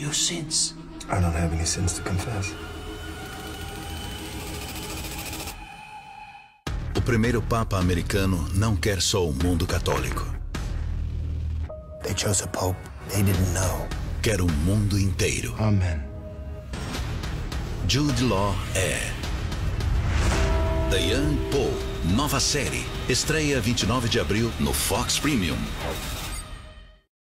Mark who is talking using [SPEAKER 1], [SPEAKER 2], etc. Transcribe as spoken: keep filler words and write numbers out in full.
[SPEAKER 1] your sins.
[SPEAKER 2] I don't have any sins to confess.
[SPEAKER 3] O primeiro Papa americano não quer só o mundo católico.
[SPEAKER 2] They chose a pope they didn't know.
[SPEAKER 3] Quer o mundo inteiro.
[SPEAKER 2] Amen.
[SPEAKER 3] Jude Law é The Young Pope, nova série. Estreia vinte e nove de abril no Fox Premium.